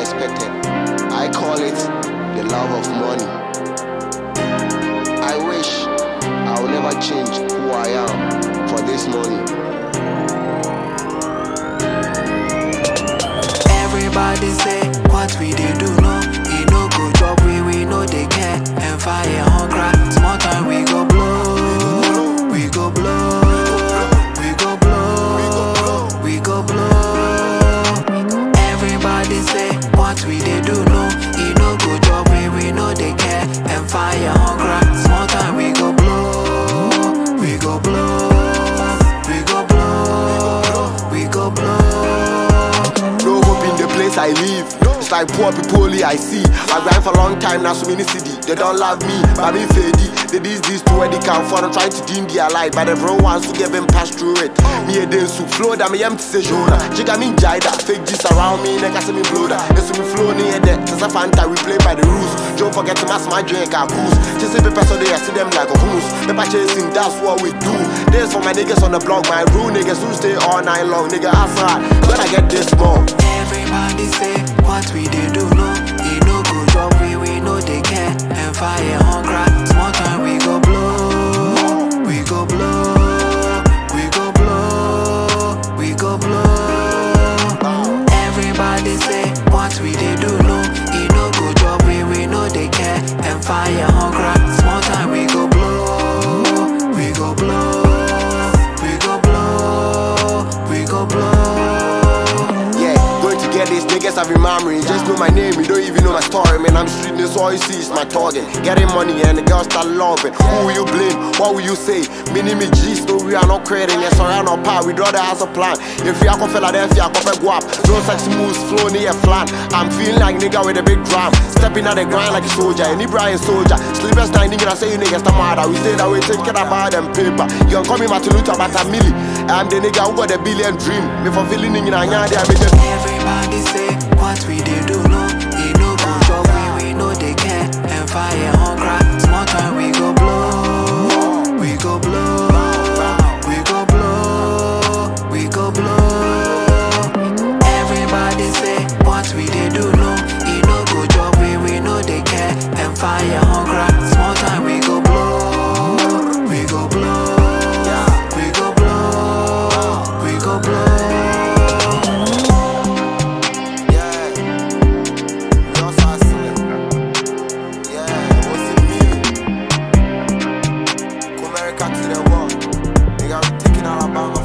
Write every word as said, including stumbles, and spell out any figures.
unexpected. I call it the love of money. I wish I will never change who I am for this money. Everybody say what we dey do no, e no go job we we no dey care. And fire hunger, small time we go blow, we go blow, we go blow, we go blow. Everybody say what we dey do no, e no go job we we no dey care. And fire hunger, small time we go blow, we go blow, we go blow, we go blow. No hope in the place I live. It's like poor people only I see. I grind for a long time now, so many city. They don't love me, but me fady. They this this to where they can for. I'm trying to dim their light, but everyone wants to give them pass through it. Me a day so flow that me empty say Jonah. She got me jida, fake this around me, nigga see me blow that. They see me flow near that. Since a fanta, we play by the rules. Don't forget to mass my drink, I goose. Just see people so they I see them like a goose. Paper chasing, that's what we do. This for my niggas on the block, my rule niggas who stay all night long. Nigga outside, when I get this more. Everybody say what we dey do no, e no go job we we no dey care. And fire hunger, small time we go blow, we go blow, we go blow, we go blow. Everybody say what we dey do no, e no go job we we no dey care. And fire hunger, small time we go blow, we go blow, we go blow, we go blow. Get these niggas have memory. Just know my name, you don't even know my story. Man, I'm street this, all you see is my target. Getting money and the girls start loving. Who will you blame? What will you say? Mini me G, so we are not creating. Yes, sorry, I'm not power. We draw the house a plan. If you are from Philadelphia, I go up. No sexy moves, flow near flan. I'm feeling like nigga with a big drum. Stepping out the grind like a soldier. Any Brian soldier. Sleepers night, nigga, I say you niggas the mother. We say that we thinking about them paper. You can call me Martin Luther, but I'm Millie. I'm the nigga who got a billion dream. Me for feeling in a yard, I'm everybody say what we dey do no, e no go job we we no dey care. And fire hunger, small time we go blow, we go blow, we go blow, we go blow. Everybody say what we dey do no, e no go job we we no dey care. And fire hunger, small time we go blow, we go blow, we go blow, we go blow. To the wall, nigga, we taking Alabama.